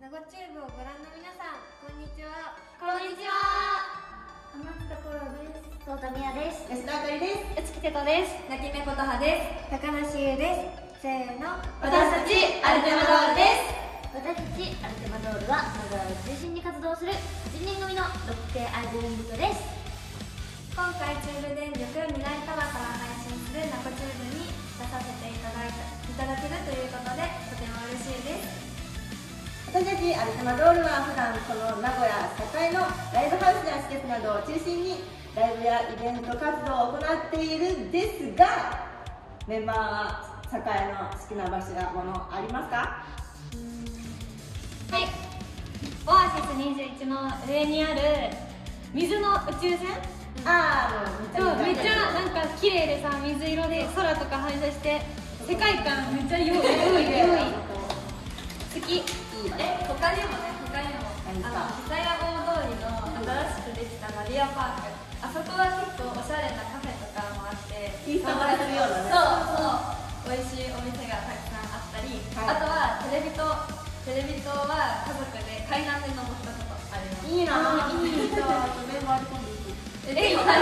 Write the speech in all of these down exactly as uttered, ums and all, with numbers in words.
名護チューブをご覧の皆さん、こんにちは。 こんにちは。 天塚コロです。 そうたみやです。 吉田あかりです。 内木てとです。 泣き目ことはです。高梨優です。せーの、 私たちアルテマドールです。 私たちアルテマドールは名古屋を中心に活動するはちにん組のロック系アイドルユニットです。 今回中部電力未来タワーから配信する名護チューブに出させていただいたいただけるということで、とても嬉しいです。 私たちアルテマドールは普段この名古屋栄のライブハウスや施設などを中心にライブやイベント活動を行っているんですが、メンバーは栄の好きな場所やものありますか？ はい、オアシスにじゅういちの上にある水の宇宙船、 ああ、 そうめっちゃなんか綺麗でさ、水色で空とか反射して世界観めっちゃ良い良い良い好き。 え、他にもね、他にもあの久屋大通りの新しくできたマリアパーク、あそこは結構おしゃれなカフェとかもあって、 インスタ映えするようなね、 そうそう美味しいお店がたくさんあったり、はい、あとはテレビ塔テレビ塔は家族で階段で登ったことあります。 いいなぁ、いいじゃあメンバーで今度行く。 え、今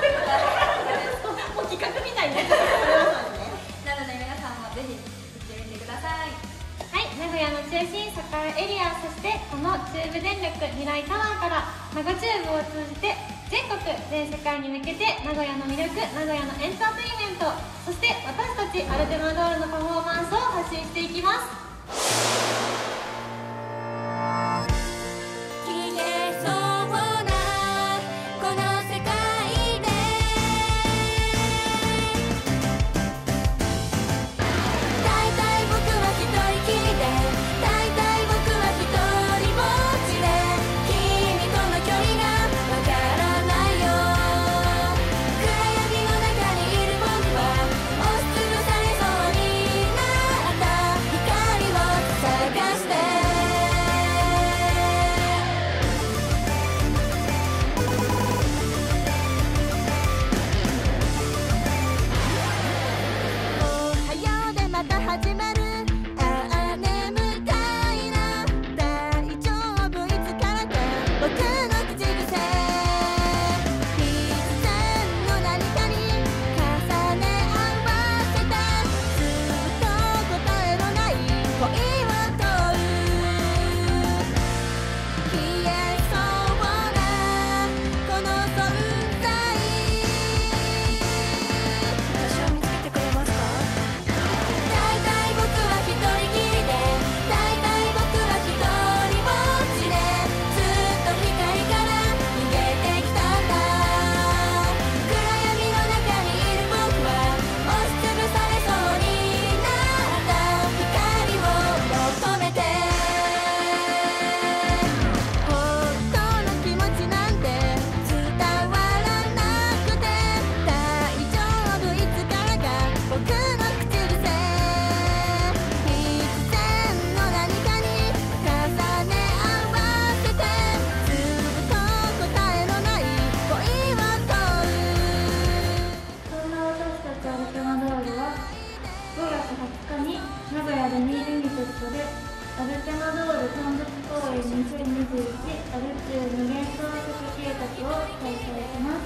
もう企画みたいね。 なので皆さんもぜひ行ってみてください。 はい、名古屋の中心栄エリア、そしてこの中部電力未来タワーから名護チューブを通じて全国全世界に向けて名古屋の魅力、名古屋のエンターテインメント、そして私たちアルテマドールのパフォーマンスを発信していきます。名古屋でにユニットでアルテマドール単独公演にせんにじゅういちアルチュー無限創作計画を開催します。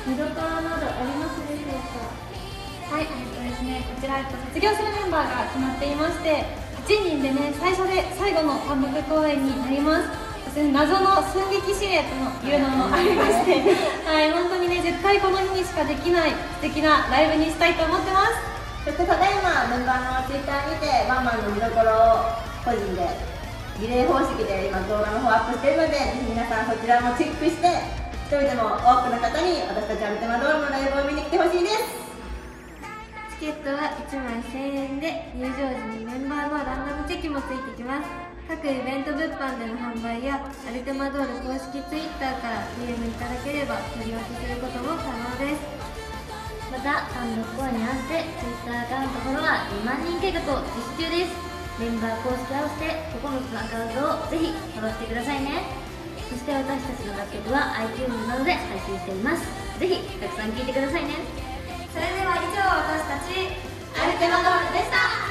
見どころなどありますでしょうか？ はい、えっとですね、こちら卒業するメンバーが決まっていまして、はちにんでね、最初で最後の単独公演になります。そして謎の寸劇司令というのもありましてはい、本当にね、絶対この日にしかできない素敵なライブにしたいと思ってます。 そしてただいまメンバーのツイッターにてワンマンの見どころを個人でリレー方式で今動画の方アップしているので、ぜひ皆さんそちらもチェックして一人でも多くの方に私たちアルテマドールのライブを見に来てほしいです。 チケットはいちまいせんえんで、入場時にメンバーのランダムチェキもついてきます。各イベント物販での販売やアルテマドール公式ツイッターから ディーエム いただければ取り分けすることも可能です。 また単独公演に合わせて Twitter アカウントフォロワーにまんにん計画を実施中です。メンバー公式合わせてここのつのアカウントをぜひフォローしてくださいね。そして私たちの楽曲は iTunes などで配信しています。ぜひたくさん聴いてくださいね。 それでは以上、私たちアルテマドールでした。